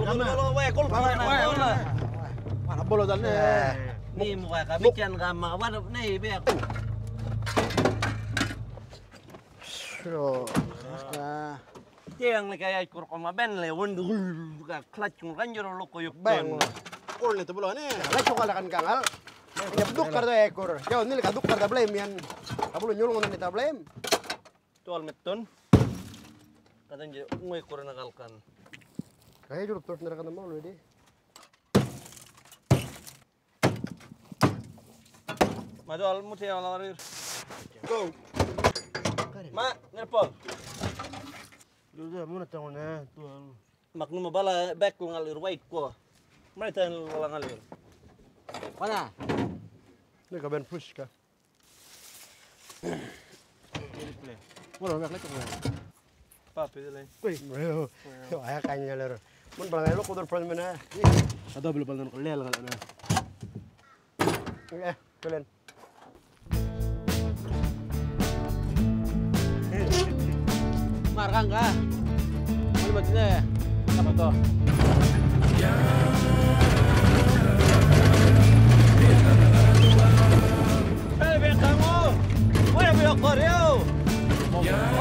Mana bolo dan Ni muka kami kian gama wana nei be aku. Sure. Tiang le kaya ikur koma ben le wondu ka clutch ranjor lo koyok Bang. Kul itu bolo ni. Lah cokal kan kangal. Ya duk kardo ekor. Jauh ni kaduk karda blame yan. Kabulu nyulung ni ta blame. Tual meton. Kadang je ungai kur nakalkan. Kayak jurut terus nerakan mau lu deh. Maju al muti al warir. Go. Ma, nerpol. Dulu mau natang na tuan. Maknu mabala back ko ngalir white ko. Mai tan wala ngalir. Mana? Ni ka ben push ka. Wala mek lek ko. Papi dele. Wih, ayah kayaknya ler. Mun balai lo kudur pran mana? Ada belum balan kelel kalau na. Kalian. Marang ka. Ano ba tinay? Apa to? Hey, kamu. Wala ba yung koreo?